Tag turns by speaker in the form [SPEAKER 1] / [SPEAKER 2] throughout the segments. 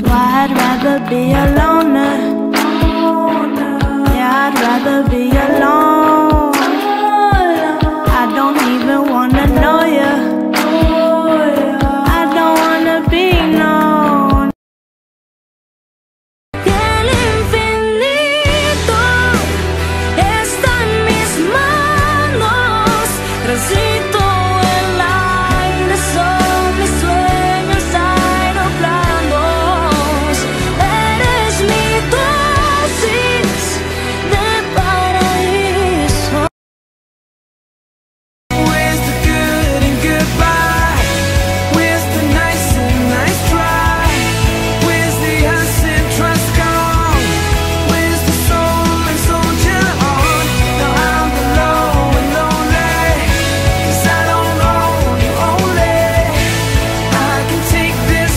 [SPEAKER 1] I'd rather be a loner. Yeah, I'd rather be alone. I don't even wanna know you. I don't wanna be known. Y el infinito está en mis manos. Transito el aire, son mis sueños aeroplanos. Eres mi dosis de paraíso.
[SPEAKER 2] Where's the good and goodbye? Where's the nice and nice try? Where's the us and trust gone? Where's the soul and soldier on? Now I'm alone and lonely, 'cause I don't know you only. I can take this.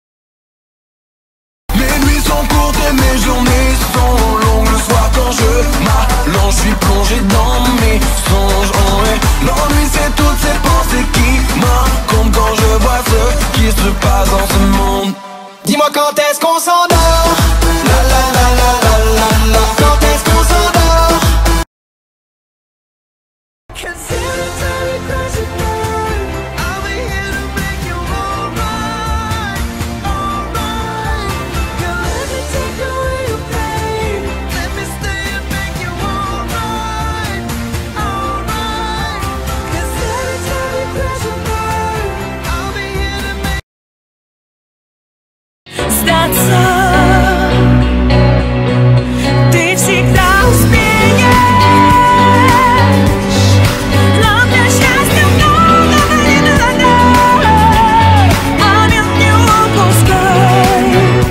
[SPEAKER 3] Les nuits sont courtes et mes journées sont longues. Le soir quand je m'allonge, je suis plongé dans mes songes. Oh ouais. L'ennui c'est toutes ces pensées qui m'encombrent quand je vois ce qui se passe dans ce monde. Dis-moi quand est-ce qu'on s'endort? La la la la la la la. Quand est-ce qu'on s'endort?
[SPEAKER 2] 'Cause every time you cross your mind, I'll be here to make you alright, alright. Girl, let me take away your pain. Let me stay and make you alright, alright. 'Cause every time you cross your mind, I'll be here to make.
[SPEAKER 1] That's all. Ty всегда успеешь. Главное счастье много не надо. Момент не упускай.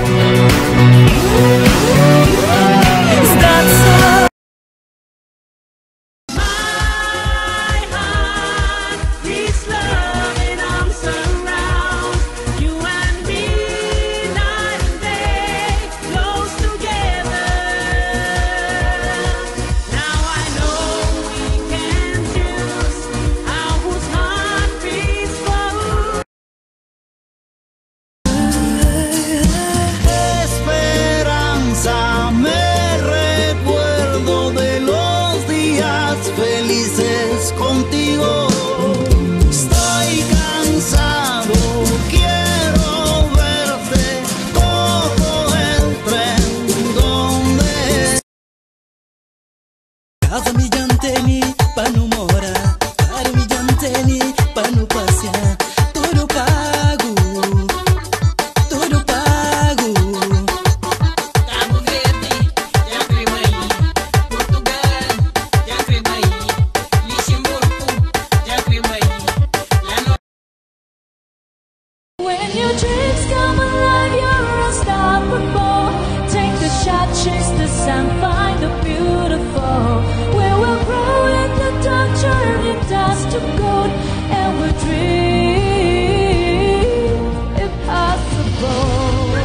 [SPEAKER 1] Сдаться. My heart beats love and I'm surround. You and me, night and day, close together. Now I know we can choose whose heart beats for.
[SPEAKER 4] Esperanza, me recuerdo de los días felices contigo. Estoy cansado, quiero verte, cojo el tren donde Casa mi janteni panu mora, caro mi janteni panu pasya, tudo pago, tudo pago.
[SPEAKER 5] Cabo Verde, já crema aí. Portugal, já crema aí. Luxemburgo, já crema aí. Lá no
[SPEAKER 1] When your dreams come alive, you're unstoppable. Take the shot, chase the sun, find the beautiful. We will grow in the dark, turn your dust to gold, and we'll dream impossible.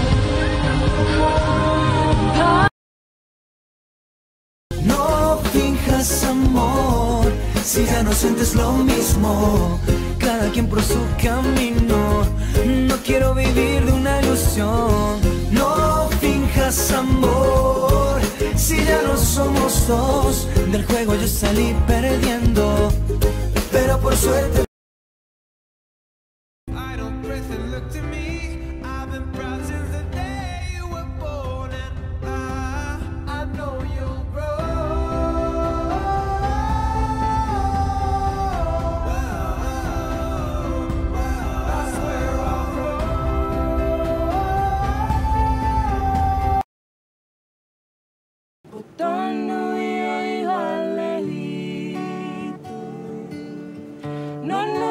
[SPEAKER 2] No finjas amor, si ya no sientes lo mismo. Cada quien por su camino. No quiero vivir de una ilusión. No finjas amor, si ya no somos dos. Del juego yo salí perdiendo, pero por suerte. I don't breath and look to me. I've been proud since the day you were born, and I know you'll grow. I swear I'll grow. Botando y hoy lejito. No, no.